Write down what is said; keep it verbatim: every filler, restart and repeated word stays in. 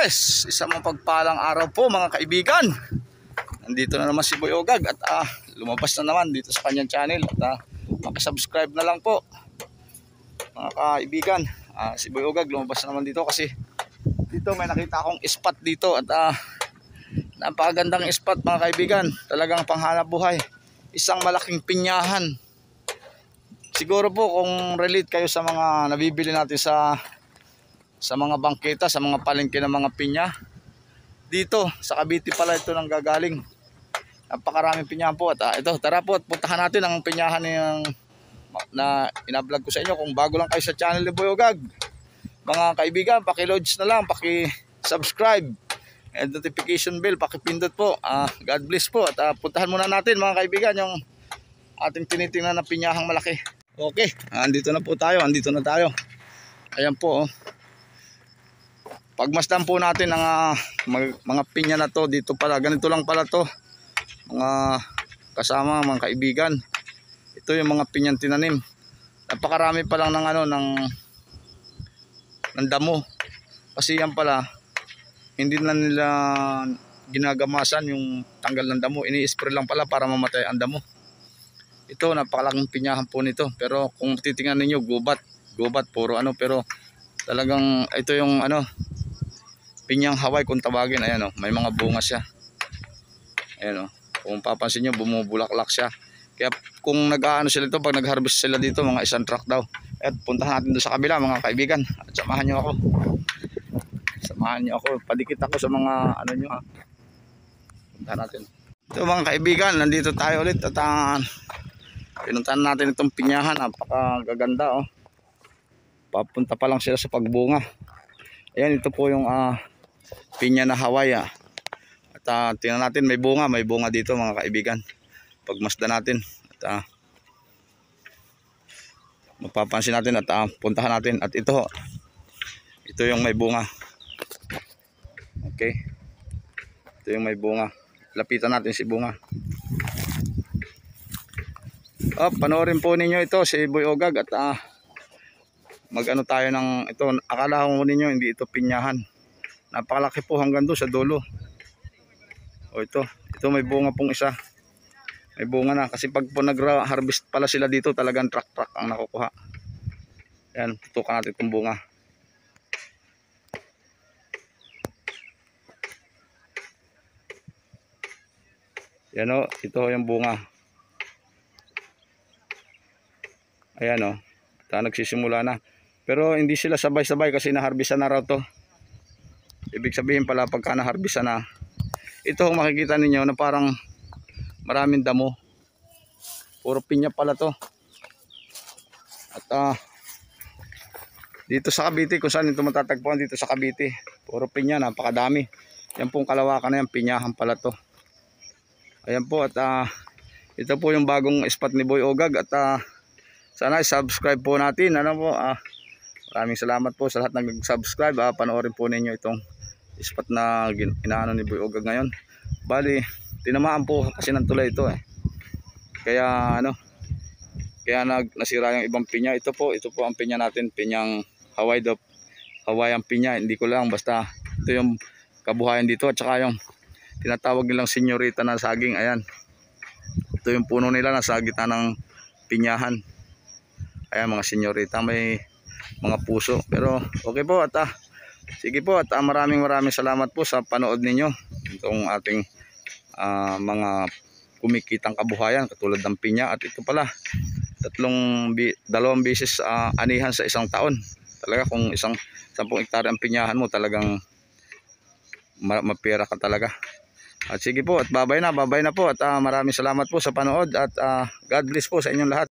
Yes, isang mapagpalang araw po mga kaibigan. Nandito na naman si Boy Ogag at ah, lumabas na naman dito sa kanyang channel. At ah, makasubscribe na lang po mga kaibigan. ah, Si Boy Ogag lumabas na naman dito kasi dito may nakita akong spot dito. At ah, napakagandang spot mga kaibigan. Talagang panghanap buhay. Isang malaking pinyahan. Siguro po kung relate kayo sa mga nabibili natin sa sa mga bangketa, sa mga palengke ng mga pinya, dito sa Cavite pala ito nang gagaling. Napakaraming pinyahan po. At ah, ito, tara po at puntahan natin ang pinyahan ng, na ina-vlog ko sa inyo. Kung bago lang kayo sa channel ni Boy Ogag, mga kaibigan, paki-lodge na lang, paki-subscribe and notification bell, paki-pindot po. ah, God bless po. At ah, puntahan muna natin mga kaibigan yung ating tinitingnan na pinyahang malaki. Okay, andito na po tayo, andito na tayo. Ayan po, oh. Pagmasdan po natin ang uh, mga, mga pinya na to dito pala. Ganito lang pala to mga kasama, mga kaibigan. Ito yung mga pinyang tinanim. Napakarami pa lang ng ano ng ng damo. Kasi yan pala hindi na nila ginagamasan yung tanggal ng damo. Ini-spray lang pala para mamatay ang damo. Ito napakalaking pinyahan po nito. Pero kung titingnan niyo gubat, gubat puro ano, pero talagang ito yung ano pinyang Hawaii kung tawagin. Ayan o, may mga bunga siya. Ayan o, kung papansin nyo bumubulaklak siya. Kaya kung nag-aano sila ito, pag nag-harvest sila dito, mga isang truck daw. At puntahan natin doon sa kabila mga kaibigan. At samahan nyo ako. Samahan nyo ako, padikit ako sa mga ano nyo ha. Puntahan natin. Ito mga kaibigan, nandito tayo ulit. At uh, pinuntahan natin itong pinyahan. Napakaganda o. Papunta pa lang sila sa pagbunga. Ayan, ito po yung uh, pinya na Hawaii. ah. At uh, tingnan natin, may bunga, may bunga dito mga kaibigan. Pagmasdan natin at uh, mapapansin natin at uh, puntahan natin. At ito, ito yung may bunga. Okay, ito yung may bunga. Lapitan natin si bunga. Oh, panoorin po ninyo ito si Boy Ogag. At uh, mag-ano tayo ng ito. Akala ko ninyo hindi ito pinyahan. Napakalaki po hanggang doon sa dulo. O ito, ito may bunga pong isa. May bunga na kasi pag po nag-harvest pala sila dito, talagang truck-truck ang nakukuha. Yan, tutukan natin itong bunga. Yan o, ito yung bunga. Ayan o, ito nagsisimula na. Pero hindi sila sabay-sabay kasi naharbisan na raw to. Ibig sabihin pala pagka naharbisan na, ito kung makikita ninyo na parang maraming damo. Puro pinya pala to. At uh, dito sa Cavite, kung saan ito matatagpuan dito sa Cavite, puro pinya, napakadami. Yan pong kalawakan na yan, pinyahan pala to. Ayan po at uh, ito po yung bagong spot ni Boy Ogag. At uh, sana subscribe po natin. Ano po, ah uh, maraming salamat po sa lahat ng nag-subscribe. Ah, panoorin po ninyo itong spot na inaano ni Boy Ogag ngayon. Bali, tinamaan po kasi ng tulay ito eh. Kaya ano, kaya nag nasira yung ibang pinya. Ito po, ito po ang pinya natin, pinyang Hawaii do. Hawaii ang pinya, hindi ko lang basta ito yung kabuhayan dito at saka yung tinatawag nilang senyorita na saging. Ayan. Ito yung puno nila na sa gitna ng pinyahan. Ayan mga senyorita, may mga puso. Pero okay po at ah, sige po at ah, maraming maraming salamat po sa panood ninyo itong ating ah, mga kumikitang kabuhayan katulad ng pinya. At ito pala tatlong dalawang beses ah, anihan sa isang taon. Talaga kung isang sampung hektare ang pinyahan mo, talagang mapera ka talaga. At sige po at babay na babay na po at ah, maraming salamat po sa panood. At ah, God bless po sa inyong lahat.